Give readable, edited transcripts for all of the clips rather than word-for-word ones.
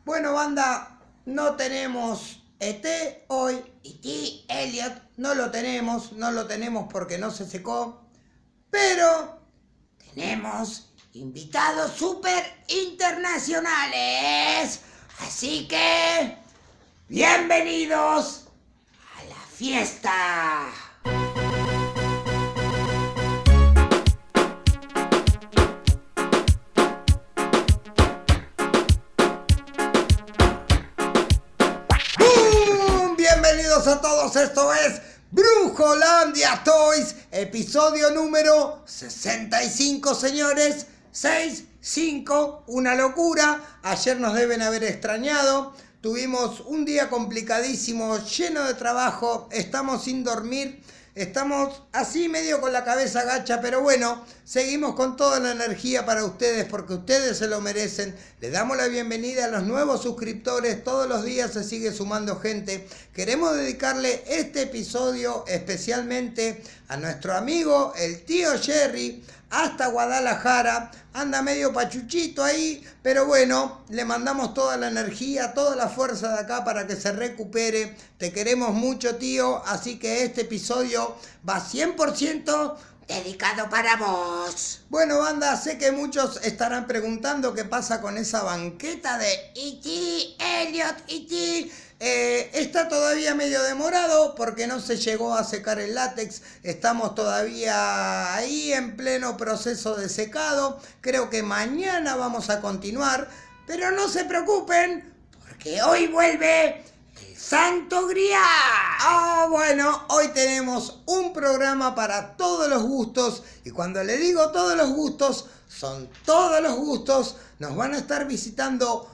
Bueno, banda, no tenemos ET hoy. ET, Elliot, no lo tenemos porque no se secó. Pero tenemos invitados súper internacionales. Así que, bienvenidos a la fiesta. Bienvenidos a todos, esto es Brujolandia Toys, episodio número 65, señores. 65, una locura. Ayer nos deben haber extrañado. Tuvimos un día complicadísimo, lleno de trabajo. Estamos sin dormir. Estamos así medio con la cabeza gacha, pero bueno, seguimos con toda la energía para ustedes porque ustedes se lo merecen. Les damos la bienvenida a los nuevos suscriptores, todos los días se sigue sumando gente. Queremos dedicarle este episodio especialmente a nuestro amigo, el tío Jerry, hasta Guadalajara. Anda medio pachuchito ahí, pero bueno, le mandamos toda la energía, toda la fuerza de acá para que se recupere. Te queremos mucho, tío, así que este episodio va 100% dedicado para vos. Bueno, banda, sé que muchos estarán preguntando qué pasa con esa banqueta de E.T., Elliot, E.T., está todavía medio demorado porque no se llegó a secar el látex. Estamos todavía ahí en pleno proceso de secado. Creo que mañana vamos a continuar, pero no se preocupen porque hoy vuelve el Santo Grial. Bueno, hoy tenemos un programa para todos los gustos, y cuando le digo todos los gustos, son todos los gustos. Nos van a estar visitando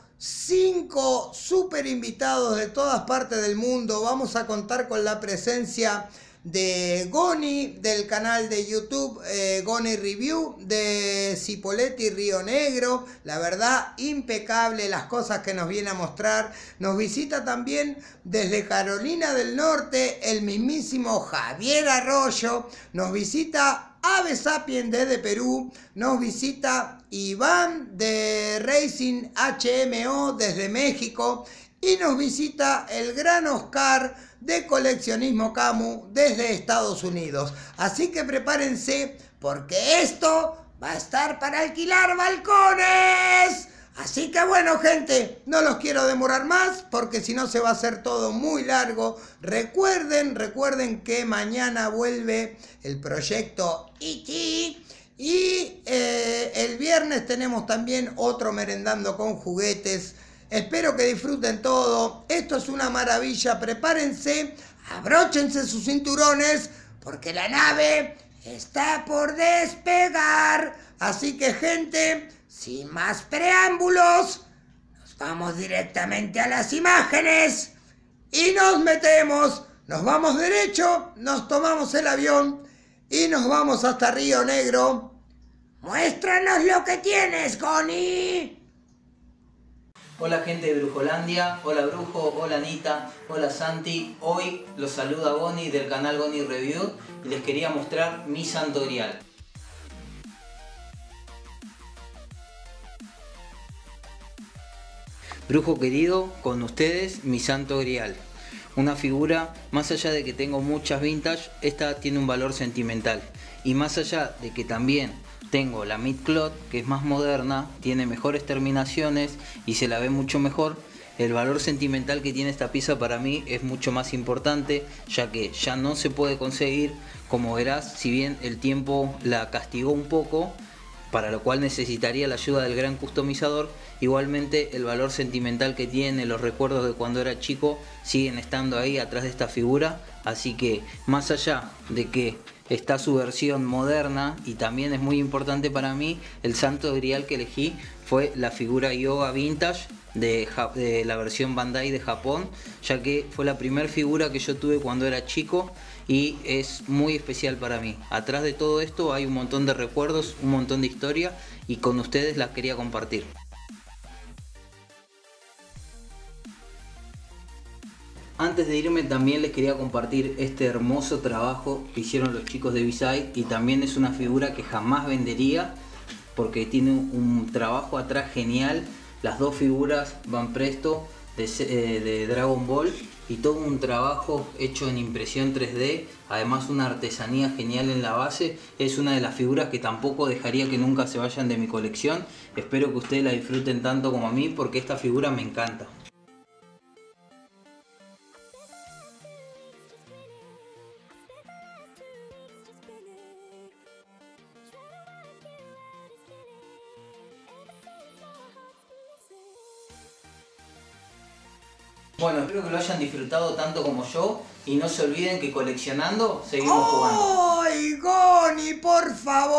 5 super invitados de todas partes del mundo. Vamos a contar con la presencia de Goni, del canal de YouTube Goni Review, de Cipolletti Río Negro. La verdad, impecable las cosas que nos viene a mostrar. Nos visita también desde Carolina del Norte el mismísimo Javier Arroyo. Nos visita Ave Sapien desde Perú. Nos visita Iván de Racing HMO desde México. Y nos visita el gran Oscar de Coleccionismo Camu desde Estados Unidos. Así que prepárense porque esto va a estar para alquilar balcones. Así que bueno, gente, no los quiero demorar más porque si no se va a hacer todo muy largo. Recuerden que mañana vuelve el proyecto E.T. Y el viernes tenemos también otro Merendando con Juguetes. Espero que disfruten todo. Esto es una maravilla. Prepárense, abróchense sus cinturones porque la nave está por despegar. Así que, gente, sin más preámbulos, nos vamos directamente a las imágenes y nos metemos. Nos vamos derecho, nos tomamos el avión y nos vamos hasta Río Negro. Muéstranos lo que tienes, Goni. Hola gente de Brujolandia, hola Brujo, hola Anita, hola Santi. Hoy los saluda Goni del canal Goni Review y les quería mostrar mi Santo Grial. Brujo querido, con ustedes mi Santo Grial. Una figura, más allá de que tengo muchas vintage, esta tiene un valor sentimental. Y más allá de que también tengo la Mid-Cloth, que es más moderna, tiene mejores terminaciones y se la ve mucho mejor. El valor sentimental que tiene esta pieza para mí es mucho más importante, ya que ya no se puede conseguir. Como verás, si bien el tiempo la castigó un poco, para lo cual necesitaría la ayuda del gran customizador, igualmente el valor sentimental que tiene, los recuerdos de cuando era chico, siguen estando ahí atrás de esta figura. Así que más allá de que está su versión moderna, y también es muy importante para mí, el Santo Grial que elegí fue la figura Yoga Vintage de la versión Bandai de Japón, ya que fue la primera figura que yo tuve cuando era chico y es muy especial para mí. Atrás de todo esto hay un montón de recuerdos, un montón de historia, y con ustedes las quería compartir. Antes de irme también les quería compartir este hermoso trabajo que hicieron los chicos de B-Side, y también es una figura que jamás vendería porque tiene un trabajo atrás genial Las dos figuras van presto de Dragon Ball y todo un trabajo hecho en impresión 3D, además una artesanía genial en la base. Es una de las figuras que tampoco dejaría que nunca se vayan de mi colección. Espero que ustedes la disfruten tanto como a mí, porque esta figura me encanta. Bueno, espero que lo hayan disfrutado tanto como yo y no se olviden que coleccionando seguimos jugando. ¡Ay, Goni! Por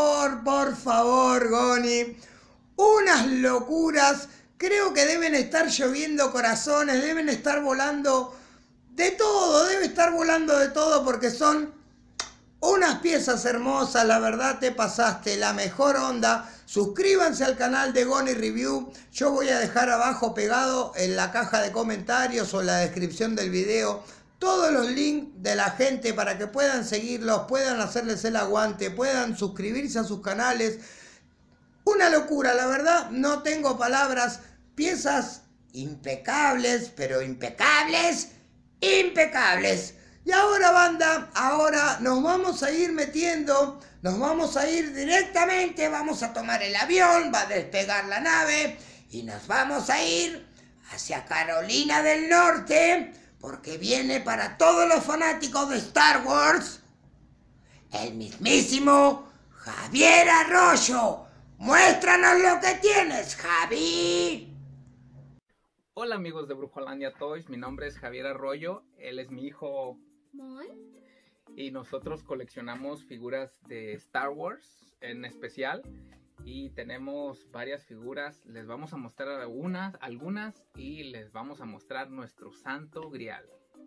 favor, Goni. Unas locuras. Creo que deben estar lloviendo corazones, deben estar volando de todo, debe estar volando de todo porque son unas piezas hermosas. La verdad te pasaste la mejor onda. Suscríbanse al canal de Goni Review. Yo voy a dejar abajo pegado en la caja de comentarios o en la descripción del video todos los links de la gente para que puedan seguirlos, puedan hacerles el aguante, puedan suscribirse a sus canales. Una locura, la verdad, no tengo palabras. Piezas impecables, pero impecables, impecables. Y ahora, banda, ahora nos vamos a ir metiendo, nos vamos a ir directamente, vamos a tomar el avión, va a despegar la nave y nos vamos a ir hacia Carolina del Norte, porque viene para todos los fanáticos de Star Wars el mismísimo Javier Arroyo. Muéstranos lo que tienes, Javi. Hola amigos de Brujolandia Toys, mi nombre es Javier Arroyo, él es mi hijo Mon. y nosotros coleccionamos figuras de Star Wars en especial y tenemos varias figuras. Les vamos a mostrar algunas y les vamos a mostrar nuestro santo grial.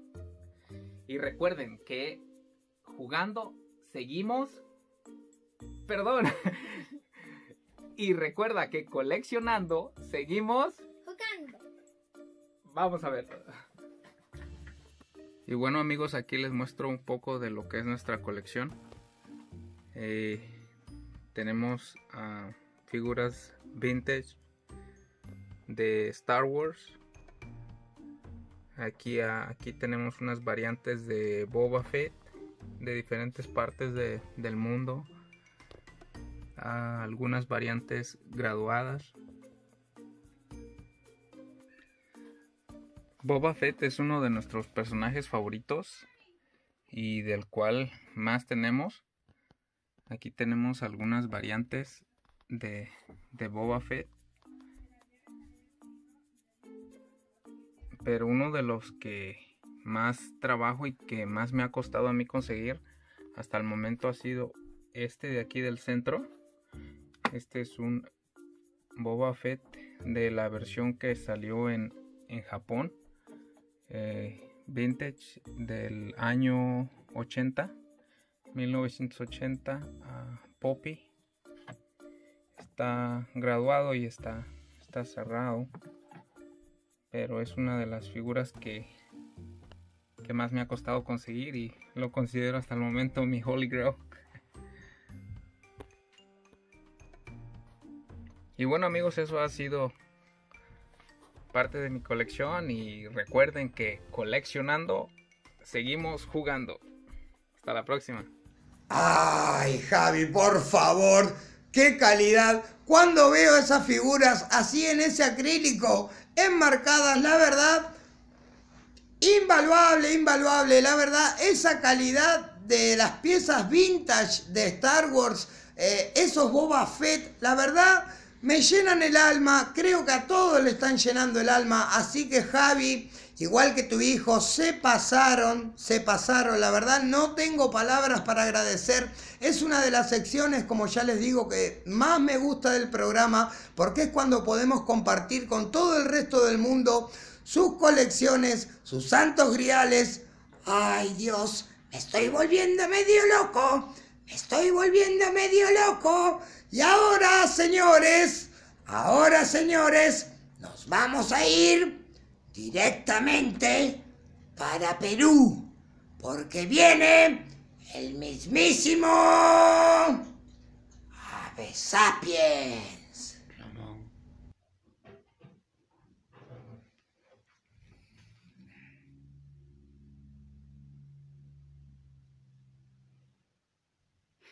Y recuerden que jugando seguimos, perdón, y recuerda que coleccionando seguimos Jugando. Vamos a ver. Y bueno amigos, aquí les muestro un poco de lo que es nuestra colección. Tenemos figuras vintage de Star Wars. Aquí tenemos unas variantes de Boba Fett de diferentes partes del mundo. Algunas variantes graduadas. Boba Fett es uno de nuestros personajes favoritos y del cual más tenemos. Aquí tenemos algunas variantes de Boba Fett. Pero uno de los que más trabajo y que más me ha costado a mí conseguir hasta el momento ha sido este de aquí del centro. Este es un Boba Fett de la versión que salió en Japón. Vintage del año 80, 1980, Poppy. Está graduado y está cerrado, pero es una de las figuras que más me ha costado conseguir y lo considero hasta el momento mi Holy Grail. Y bueno amigos, eso ha sido parte de mi colección y recuerden que coleccionando seguimos jugando. Hasta la próxima. Ay, Javi, por favor, qué calidad. Cuando veo esas figuras así en ese acrílico, enmarcadas, la verdad, invaluable, la verdad, esa calidad de las piezas vintage de Star Wars, esos Boba Fett, la verdad, me llenan el alma. Creo que a todos le están llenando el alma. Así que Javi, igual que tu hijo, se pasaron. La verdad, no tengo palabras para agradecer. Es una de las secciones, como ya les digo, que más me gusta del programa, porque es cuando podemos compartir con todo el resto del mundo sus colecciones, sus santos griales. Ay, Dios, me estoy volviendo medio loco. Y ahora, señores, nos vamos a ir directamente para Perú, porque viene el mismísimo Ave Sapiens.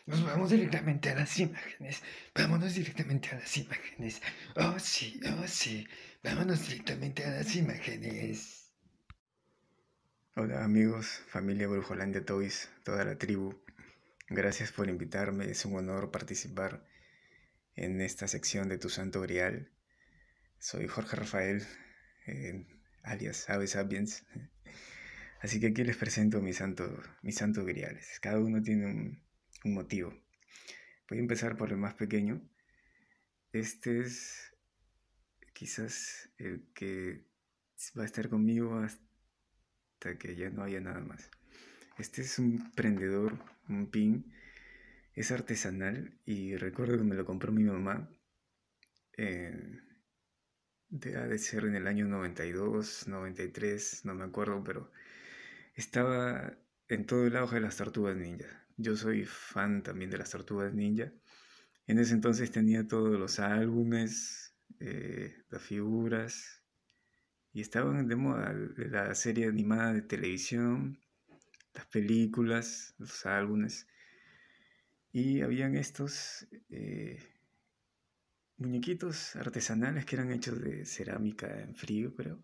Nos vamos directamente a las imágenes. Vámonos directamente a las imágenes. Oh sí, oh sí. Vámonos directamente a las imágenes. Hola amigos, familia Brujolandia Toys, toda la tribu. Gracias por invitarme, es un honor participar en esta sección de Tu Santo Grial. Soy Jorge Rafael, alias Ave Sapiens. Así que aquí les presento mis santos griales. Cada uno tiene un motivo. Voy a empezar por el más pequeño. Este es quizás el que va a estar conmigo hasta que ya no haya nada más. Este es un prendedor, un pin. Es artesanal y recuerdo que me lo compró mi mamá. Debe de ser en el año 92, 93, no me acuerdo, pero estaba en todo el auge de las Tortugas Ninja. Yo soy fan también de las Tortugas Ninja. En ese entonces tenía todos los álbumes, las figuras, y estaban de moda la serie animada de televisión, las películas, los álbumes. Y habían estos muñequitos artesanales que eran hechos de cerámica en frío, creo.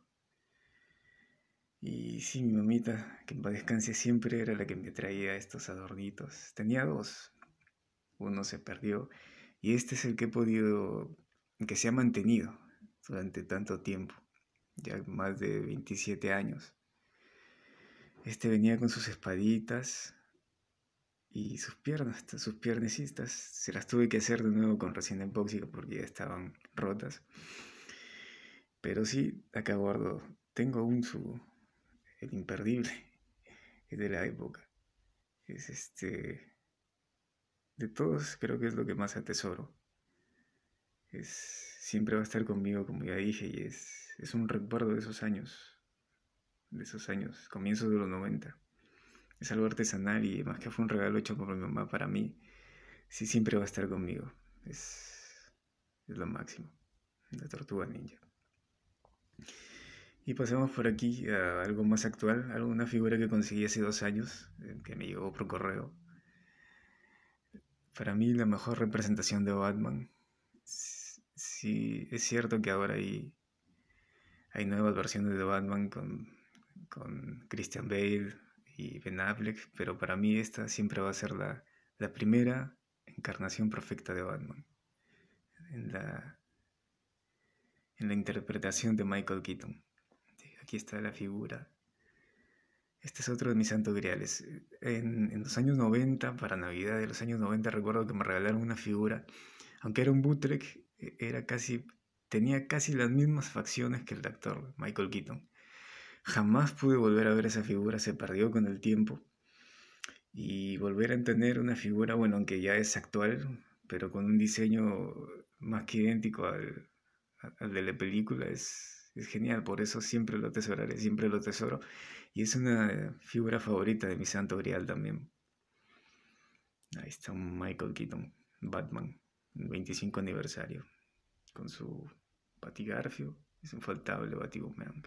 Y sí, mi mamita, que en paz descanse, siempre era la que me traía estos adornitos. Tenía dos, uno se perdió y este es el que he podido, que se ha mantenido durante tanto tiempo, ya más de 27 años. Este venía con sus espaditas y sus piernas, sus piernecitas, se las tuve que hacer de nuevo con resina epóxica porque ya estaban rotas. Pero sí, acá guardo, tengo aún el imperdible, es de la época. Es de todos creo que es lo que más atesoro. Siempre va a estar conmigo, como ya dije, y es un recuerdo de esos años, comienzos de los 90. Es algo artesanal y más que fue un regalo hecho por mi mamá para mí, sí siempre va a estar conmigo. Es lo máximo, la Tortuga Ninja. Y pasamos por aquí a algo más actual, una figura que conseguí hace 2 años, que me llegó por correo. Para mí la mejor representación de Batman. Sí, es cierto que ahora hay nuevas versiones de Batman con Christian Bale y Ben Affleck, pero para mí esta siempre va a ser la primera encarnación perfecta de Batman. En la interpretación de Michael Keaton. Aquí está la figura. Este es otro de mis santos griales. En los años 90, para Navidad de los años 90, recuerdo que me regalaron una figura. Aunque era un bootleg, tenía casi las mismas facciones que el actor Michael Keaton. Jamás pude volver a ver esa figura, se perdió con el tiempo. Y volver a tener una figura, bueno, aunque ya es actual, pero con un diseño más que idéntico al de la película, es genial. Por eso siempre lo atesoraré, siempre lo tesoro. Y es una figura favorita de mi santo grial también. Ahí está un Michael Keaton, Batman, 25 aniversario, con su Batigarfio, es infaltable Batwoman.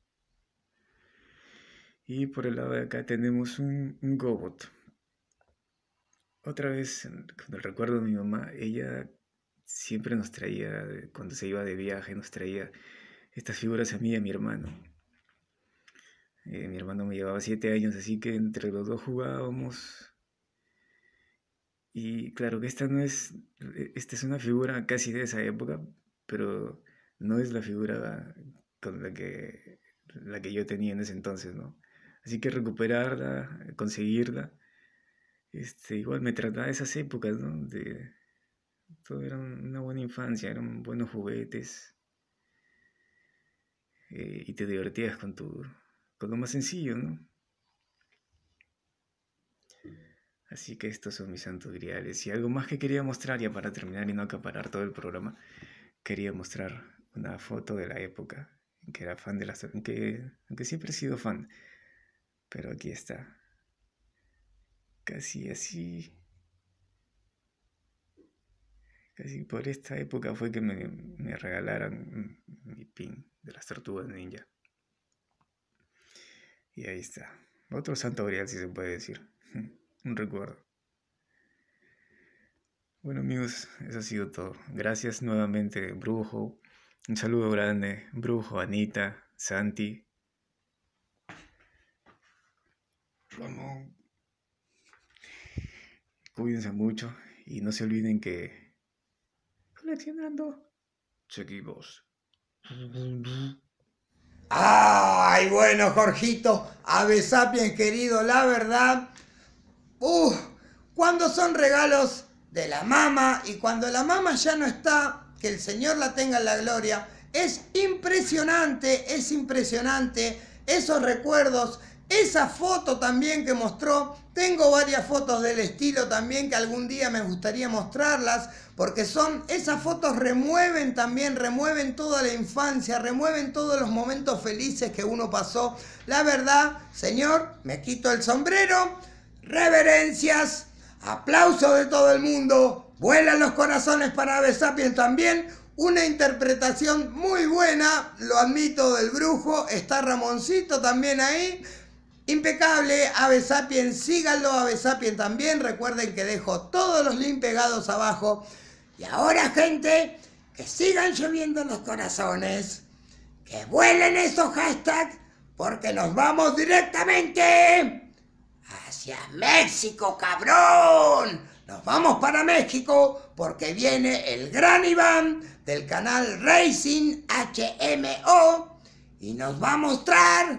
Y por el lado de acá tenemos un Gobot. Otra vez, con el recuerdo de mi mamá, ella siempre nos traía, cuando se iba de viaje, nos traía estas figuras a mí y a mi hermano. Mi hermano me llevaba 7 años, así que entre los dos jugábamos. Y claro que esta es una figura casi de esa época, pero no es la figura con la que yo tenía en ese entonces, ¿no? Así que recuperarla, conseguirla, igual me trataba de esas épocas, ¿no? Todo era una buena infancia, eran buenos juguetes, y te divertías con lo más sencillo, ¿no? Así que estos son mis santos griales. Y algo más que quería mostrar, ya para terminar y no acaparar todo el programa, quería mostrar una foto de la época en que era fan de las... Aunque siempre he sido fan, pero aquí está. Casi así... Casi por esta época fue que me regalaron mi pin de las Tortugas Ninja. Y ahí está. Otro santo grial, si se puede decir. Un recuerdo. Bueno amigos, eso ha sido todo. Gracias nuevamente, Brujo. Un saludo grande, Brujo, Anita, Santi. Ramón, Cuídense mucho y no se olviden que coleccionando seguimos. Ay, bueno, Jorgito, Ave Sapiens querido, la verdad, cuando son regalos de la mama y cuando la mama ya no está, que el Señor la tenga en la gloria, es impresionante esos recuerdos, esa foto también que mostró. Tengo varias fotos del estilo también que algún día me gustaría mostrarlas, porque esas fotos remueven toda la infancia, remueven todos los momentos felices que uno pasó. La verdad, Señor, me quito el sombrero, reverencias, aplausos de todo el mundo, vuelan los corazones para Ave Sapiens también. Una interpretación muy buena, lo admito, del Brujo. Está Ramoncito también ahí. Impecable, Ave Sapiens, síganlo, Ave Sapiens también. Recuerden que dejo todos los links pegados abajo. Y ahora, gente, que sigan lloviendo los corazones, que vuelen esos hashtags, porque nos vamos directamente hacia México, cabrón. Nos vamos para México porque viene el gran Iván del canal Racing HMO y nos va a mostrar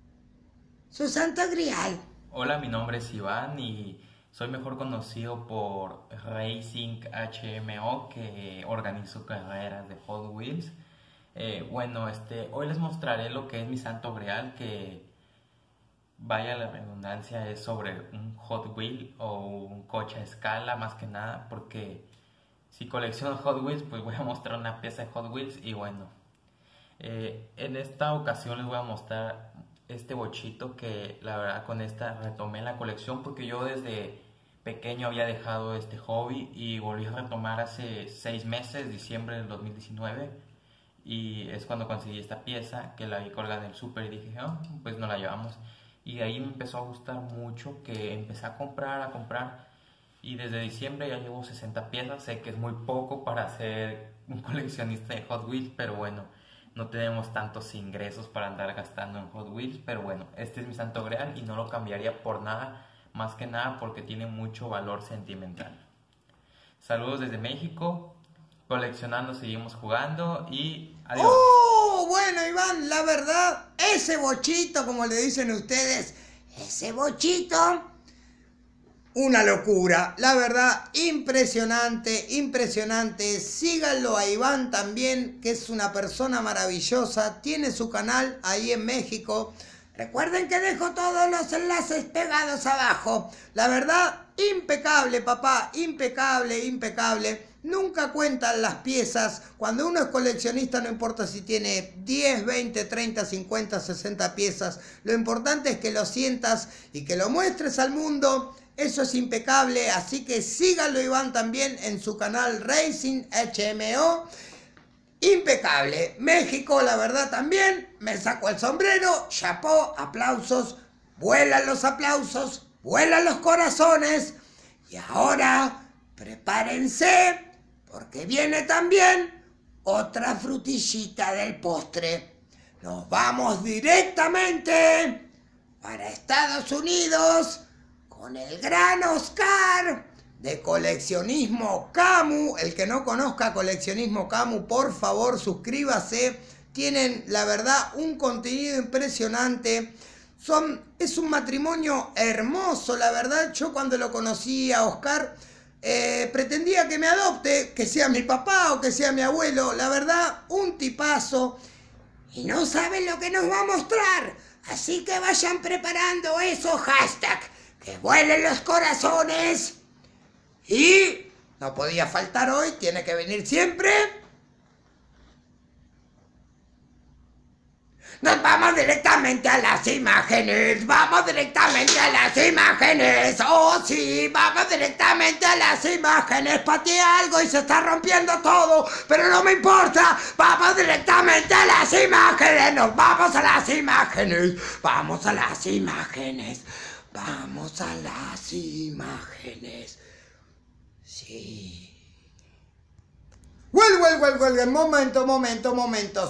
su santo grial. Hola, mi nombre es Iván y soy mejor conocido por Racing HMO, que organizo carreras de Hot Wheels. Hoy les mostraré lo que es mi santo grial, que vaya la redundancia, es sobre un Hot Wheel o un coche a escala más que nada, porque si colecciono Hot Wheels pues voy a mostrar una pieza de Hot Wheels. Y bueno, en esta ocasión les voy a mostrar este bochito que la verdad con esta retomé la colección, porque yo desde pequeño había dejado este hobby y volví a retomar hace 6 meses, diciembre del 2019, y es cuando conseguí esta pieza que la vi colgada en el súper y dije, pues nos la llevamos. Y de ahí me empezó a gustar mucho, que empecé a comprar, y desde diciembre ya llevo 60 piezas. Sé que es muy poco para ser un coleccionista de Hot Wheels, pero bueno, no tenemos tantos ingresos para andar gastando en Hot Wheels. Pero bueno, este es mi santo grial y no lo cambiaría por nada, más que nada porque tiene mucho valor sentimental. Saludos desde México, coleccionando seguimos jugando y adiós. Bueno, Iván, la verdad, ese bochito, como le dicen ustedes, ese bochito, una locura. La verdad, impresionante. Síganlo a Iván también, que es una persona maravillosa. Tiene su canal ahí en México. Recuerden que dejo todos los enlaces pegados abajo. La verdad, impecable, papá, impecable. Nunca cuentan las piezas. Cuando uno es coleccionista, no importa si tiene 10, 20, 30, 50, 60 piezas. Lo importante es que lo sientas y que lo muestres al mundo. Eso es impecable. Así que síganlo, Iván, también en su canal Racing HMO. Impecable. México, la verdad, también. Me saco el sombrero. Chapó, aplausos. Vuelan los aplausos. Vuelan los corazones. Y ahora, prepárense, porque viene también otra frutillita del postre. Nos vamos directamente para Estados Unidos con el gran Oscar de Coleccionismo Camu. El que no conozca Coleccionismo Camu, por favor, suscríbase. Tienen, la verdad, un contenido impresionante. Es un matrimonio hermoso, la verdad. Yo cuando lo conocí a Oscar, pretendía que me adopte, que sea mi papá o que sea mi abuelo. La verdad, un tipazo. Y no saben lo que nos va a mostrar. Así que vayan preparando esos hashtags. Que vuelen los corazones. Y no podía faltar hoy, tiene que venir siempre. Nos vamos directamente a las imágenes. Oh sí, vamos directamente a las imágenes. Pateé algo y se está rompiendo todo, pero no me importa. Vamos directamente a las imágenes. Nos vamos a las imágenes. Vamos a las imágenes. Sí. Momento.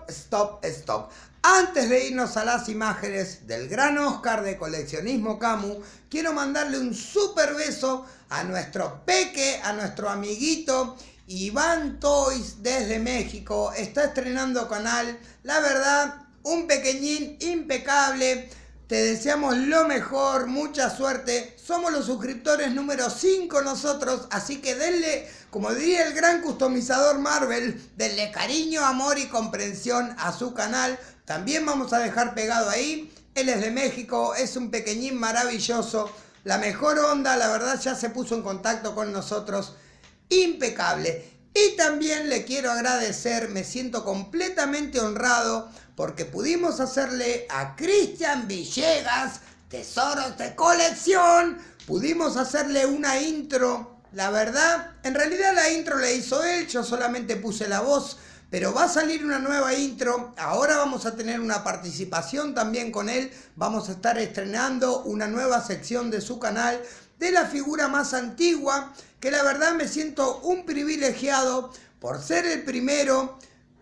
Stop. Antes de irnos a las imágenes del gran Oscar de Coleccionismo Camu, quiero mandarle un súper beso a nuestro peque, a nuestro amiguito Iván Toys desde México. Está estrenando canal, la verdad, un pequeñín impecable. Te deseamos lo mejor, mucha suerte. Somos los suscriptores número 5 nosotros, así que denle, como diría el gran customizador Marvel, denle cariño, amor y comprensión a su canal. También vamos a dejar pegado ahí. Él es de México, es un pequeñín maravilloso. La mejor onda, la verdad, ya se puso en contacto con nosotros. Impecable. Y también le quiero agradecer, me siento completamente honrado porque pudimos hacerle a Cristian Villegas, Tesoros de Colección, pudimos hacerle una intro. La verdad, en realidad la intro la hizo él, yo solamente puse la voz, pero va a salir una nueva intro. Ahora vamos a tener una participación también con él. Vamos a estar estrenando una nueva sección de su canal de la figura más antigua, que la verdad me siento un privilegiado por ser el primero.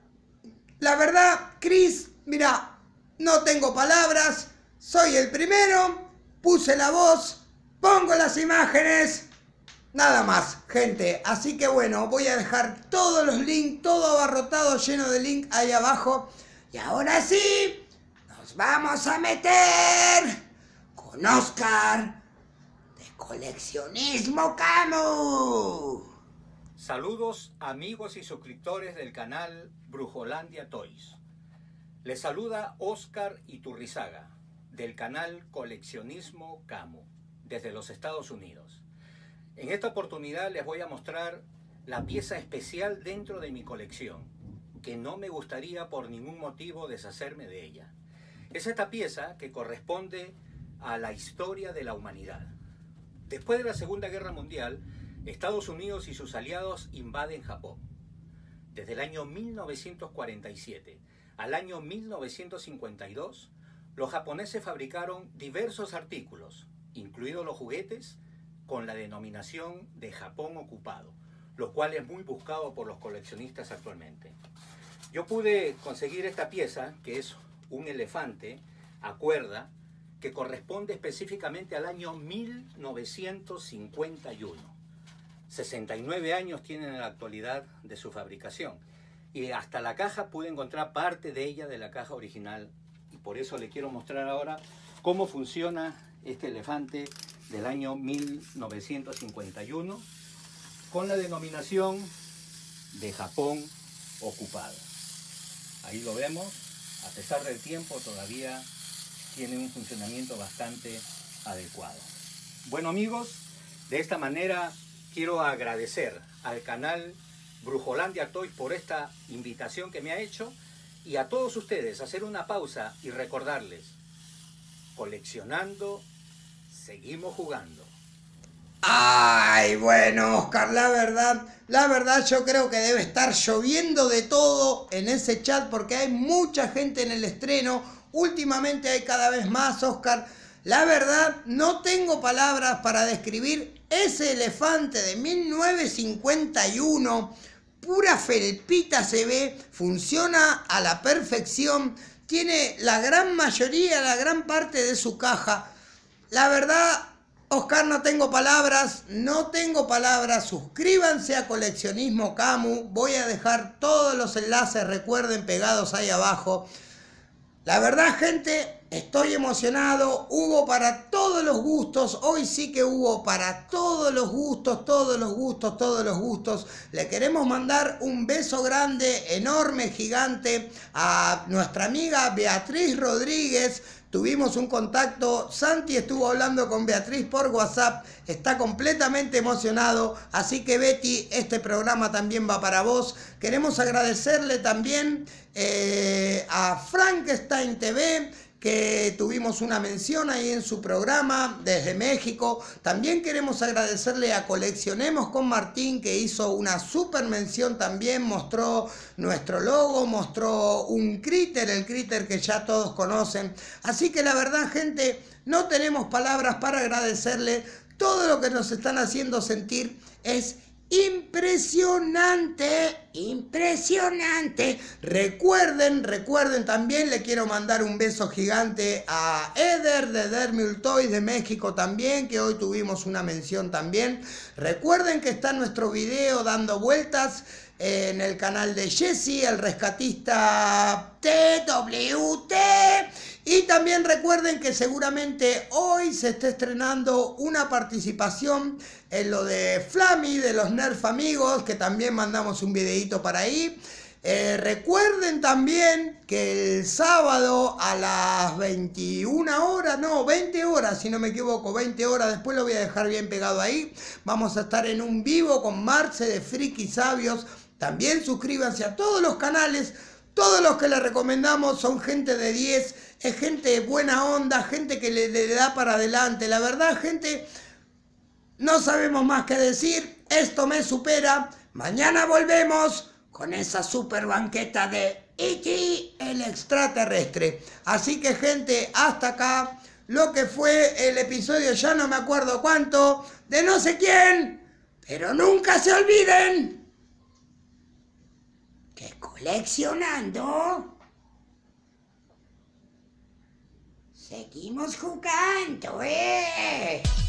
La verdad, Chris, mira, no tengo palabras, soy el primero, puse la voz, pongo las imágenes, nada más, gente. Así que bueno, voy a dejar todos los links, todo abarrotado, lleno de links ahí abajo. Y ahora sí, nos vamos a meter con Oscar de Coleccionismo Camu. Saludos amigos y suscriptores del canal Brujolandia Toys. Les saluda Oscar Iturrizaga del canal Coleccionismo Camu desde los Estados Unidos. En esta oportunidad les voy a mostrar la pieza especial dentro de mi colección, que no me gustaría por ningún motivo deshacerme de ella. Es esta pieza que corresponde a la historia de la humanidad. Después de la Segunda Guerra Mundial, Estados Unidos y sus aliados invaden Japón. Desde el año 1947 al año 1952, los japoneses fabricaron diversos artículos, incluidos los juguetes, con la denominación de Japón ocupado, lo cual es muy buscado por los coleccionistas actualmente. Yo pude conseguir esta pieza, que es un elefante a cuerda, que corresponde específicamente al año 1951. 69 años tienen en la actualidad de su fabricación. Y hasta la caja pude encontrar parte de ella de la caja original. Y por eso le quiero mostrar ahora cómo funciona este elefante del año 1951 con la denominación de Japón ocupado. Ahí lo vemos, a pesar del tiempo todavía tiene un funcionamiento bastante adecuado. Bueno amigos, de esta manera quiero agradecer al canal Brujolandia Toys por esta invitación que me ha hecho y a todos ustedes hacer una pausa y recordarles, coleccionando, seguimos jugando. Ay, bueno, Oscar, la verdad yo creo que debe estar lloviendo de todo en ese chat porque hay mucha gente en el estreno. Últimamente hay cada vez más, Oscar. La verdad, no tengo palabras para describir ese elefante de 1951. Pura felpita se ve, funciona a la perfección. Tiene la gran mayoría, la gran parte de su caja. La verdad, Oscar, no tengo palabras. Suscríbanse a Coleccionismo Camu. Voy a dejar todos los enlaces, recuerden, pegados ahí abajo. La verdad, gente, estoy emocionado. Hubo para todos los gustos. Hoy sí que hubo para todos los gustos. Le queremos mandar un beso grande, enorme, gigante a nuestra amiga Beatriz Rodríguez. Tuvimos un contacto, Santi estuvo hablando con Beatriz por WhatsApp, está completamente emocionado, así que Betty, este programa también va para vos. Queremos agradecerle también a Frankenstein TV, que tuvimos una mención ahí en su programa desde México. También queremos agradecerle a Coleccionemos con Martín, que hizo una super mención también, mostró nuestro logo, mostró un critter, el critter que ya todos conocen. Así que la verdad, gente, no tenemos palabras para agradecerle. Todo lo que nos están haciendo sentir es impresionante, impresionante. Recuerden también, le quiero mandar un beso gigante a Eder de Dermiul Toys de México también, que hoy tuvimos una mención también. Recuerden que está nuestro video dando vueltas en el canal de Jesse, el rescatista TWT. Y también recuerden que seguramente hoy se está estrenando una participación en lo de Flammy, de los Nerf Amigos, que también mandamos un videito para ahí. Recuerden también que el sábado a las 21 horas, no, 20 horas, si no me equivoco, 20 horas, después lo voy a dejar bien pegado ahí. Vamos a estar en un vivo con Marce de Friki Sabios. También suscríbanse a todos los canales. Todos los que les recomendamos son gente de 10, es gente de buena onda, gente que le da para adelante. La verdad, gente, no sabemos más que decir. Esto me supera. Mañana volvemos con esa super banqueta de E.T., el extraterrestre. Así que, gente, hasta acá lo que fue el episodio, ya no me acuerdo cuánto, de no sé quién. Pero nunca se olviden que coleccionando seguimos jugando,